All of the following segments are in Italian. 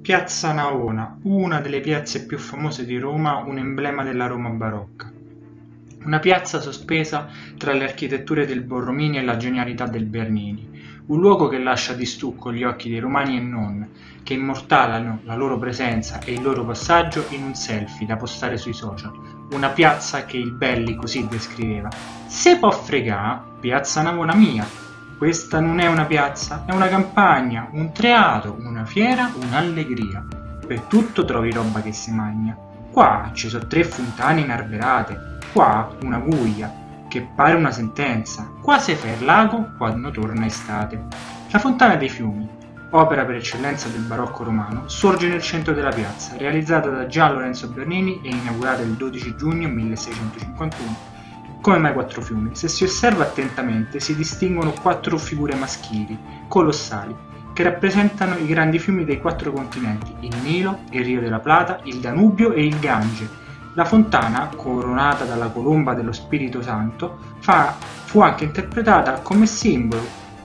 Piazza Navona, una delle piazze più famose di Roma, un emblema della Roma barocca. Una piazza sospesa tra le architetture del Borromini e la genialità del Bernini, un luogo che lascia di stucco gli occhi dei romani e non, che immortalano la loro presenza e il loro passaggio in un selfie da postare sui social. Una piazza che il Belli così descriveva: "Se può fregà, piazza Navona mia. Questa non è una piazza, è una campagna, un teatro, una fiera, un'allegria. Per tutto trovi roba che si magna. Qua ci sono 3 fontane inarberate, qua una guglia, che pare una sentenza, qua si fa il lago quando torna estate." La Fontana dei Fiumi, opera per eccellenza del barocco romano, sorge nel centro della piazza, realizzata da Gian Lorenzo Bernini e inaugurata il 12 giugno 1651. Come mai 4 fiumi? Se si osserva attentamente si distinguono 4 figure maschili, colossali, che rappresentano i grandi fiumi dei 4 continenti: il Nilo, il Rio della Plata, il Danubio e il Gange. La fontana, coronata dalla colomba dello Spirito Santo, fu anche interpretata come simbolo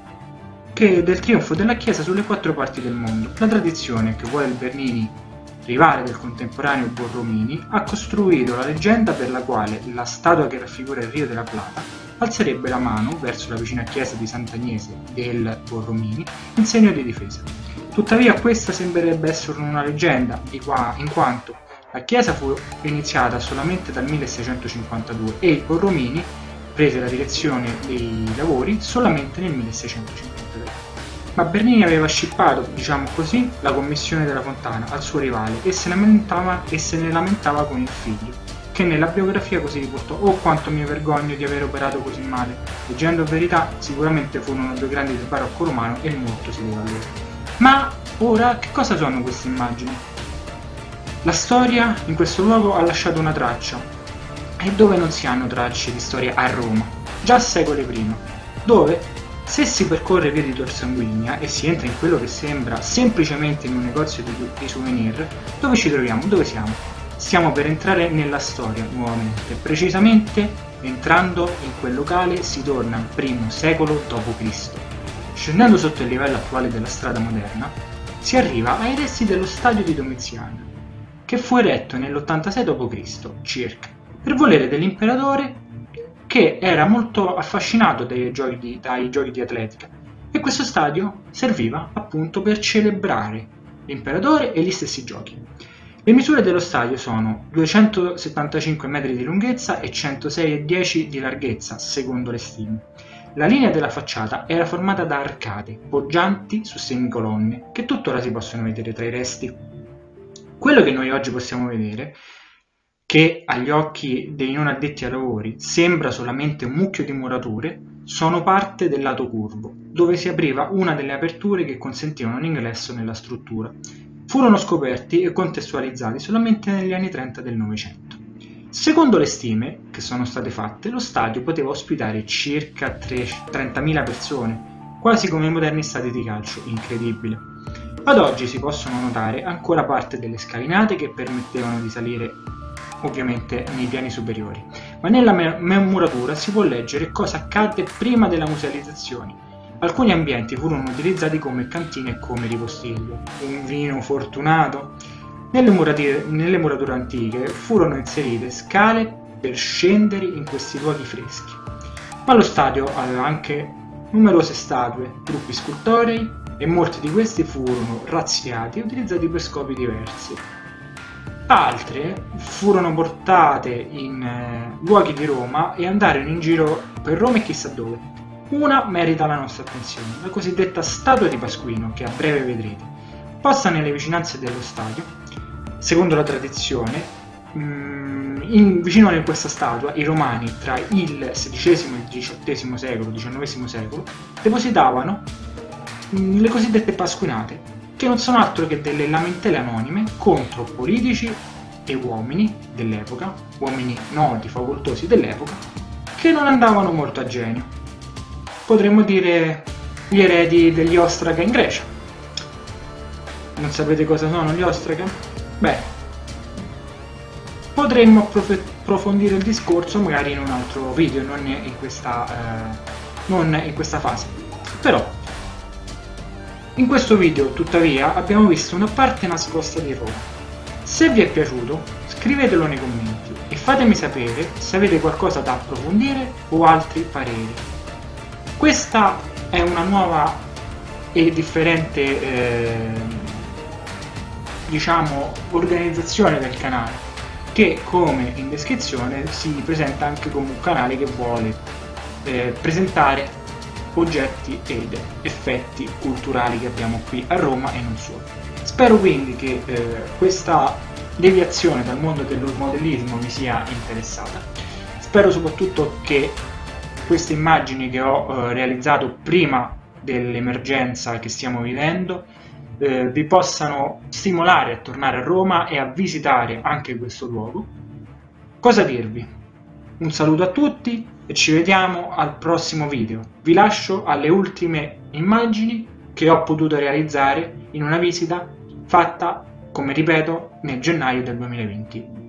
del trionfo della Chiesa sulle 4 parti del mondo. La tradizione, che vuole il Bernini rivale del contemporaneo Borromini, ha costruito la leggenda per la quale la statua che raffigura il Rio della Plata alzerebbe la mano verso la vicina chiesa di Sant'Agnese del Borromini in segno di difesa. Tuttavia questa sembrerebbe essere una leggenda, in quanto la chiesa fu iniziata solamente dal 1652 e il Borromini prese la direzione dei lavori solamente nel 1653. Ma Bernini aveva scippato, diciamo così, la commissione della fontana al suo rivale e se ne lamentava con il figlio, che nella biografia così riportò: "Oh, quanto mi vergogno di aver operato così male. Leggendo verità, sicuramente furono 2 grandi del barocco romano e molto si deve a loro." Ma ora che cosa sono queste immagini? La storia in questo luogo ha lasciato una traccia, e dove non si hanno tracce di storia a Roma, già secoli prima, dove, se si percorre via di Tor Sanguigna e si entra in quello che sembra semplicemente in un negozio di souvenir, dove ci troviamo? Dove siamo? Stiamo per entrare nella storia nuovamente, precisamente entrando in quel locale si torna al I secolo d.C. Scendendo sotto il livello attuale della strada moderna, si arriva ai resti dello stadio di Domiziano, che fu eretto nell'86 d.C. circa, per volere dell'imperatore, che era molto affascinato dai giochi di atletica, e questo stadio serviva appunto per celebrare l'imperatore e gli stessi giochi. Le misure dello stadio sono 275 metri di lunghezza e 106,10 di larghezza, secondo le stime. La linea della facciata era formata da arcate poggianti su semicolonne, che tuttora si possono vedere tra i resti. Quello che noi oggi possiamo vedere, che agli occhi dei non addetti ai lavori sembra solamente un mucchio di murature, sono parte del lato curvo, dove si apriva una delle aperture che consentivano l'ingresso nella struttura. Furono scoperti e contestualizzati solamente negli anni 30 del Novecento. Secondo le stime che sono state fatte, lo stadio poteva ospitare circa 30.000 persone, quasi come i moderni stadi di calcio, incredibile. Ad oggi si possono notare ancora parte delle scalinate che permettevano di salire ovviamente nei piani superiori, ma nella muratura si può leggere cosa accadde prima della musealizzazione. Alcuni ambienti furono utilizzati come cantine e come ripostiglio. Un vino fortunato. Nelle murature antiche furono inserite scale per scendere in questi luoghi freschi. Ma lo stadio aveva anche numerose statue, gruppi scultorei, e molti di questi furono razziati e utilizzati per scopi diversi. Altre furono portate in luoghi di Roma e andarono in giro per Roma e chissà dove. Una merita la nostra attenzione, la cosiddetta statua di Pasquino, che a breve vedrete. Posta nelle vicinanze dello stadio, secondo la tradizione, vicino a questa statua i romani tra il XVI e il XIX secolo depositavano le cosiddette pasquinate, che non sono altro che delle lamentele anonime contro politici e uomini dell'epoca, uomini noti, facoltosi dell'epoca, che non andavano molto a genio. Potremmo dire gli eredi degli ostraca in Grecia. Non sapete cosa sono gli ostraca? Beh, potremmo approfondire il discorso magari in un altro video, non in questa fase. Però In questo video, tuttavia, abbiamo visto una parte nascosta di Roma. Se vi è piaciuto, scrivetelo nei commenti e fatemi sapere se avete qualcosa da approfondire o altri pareri. Questa è una nuova e differente organizzazione del canale, che come in descrizione si presenta anche come un canale che vuole presentare oggetti ed effetti culturali che abbiamo qui a Roma e non solo. Spero quindi che questa deviazione dal mondo dell'urmodellismo vi sia interessata. Spero soprattutto che queste immagini che ho realizzato prima dell'emergenza che stiamo vivendo vi possano stimolare a tornare a Roma e a visitare anche questo luogo. Cosa dirvi? Un saluto a tutti e ci vediamo al prossimo video. Vi lascio alle ultime immagini che ho potuto realizzare in una visita fatta, come ripeto, nel gennaio del 2020.